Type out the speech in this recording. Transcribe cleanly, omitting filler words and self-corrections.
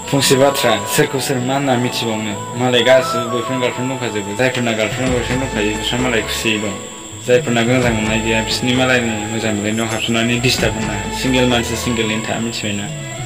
फंसे बाथ्रा सोरखौ सोर मा होनना मिथिबावनो मालाय गासिबो बयफ्रेन्ड गार्लफ्रेन्ड दंखाजोबो जायफोरना गार्लफ्रेन्ड बयफ्रेन्ड दंखायो बिसोर मालाय खुसियै दं जायफोरना मोजां मोननाय गैया बिसोरनि मालायनि मोजां मोनलायनायाव हाबसोनानै डिस्टार्ब होना सिंगेल मानसि सिंगेलैनो था मिथिबायना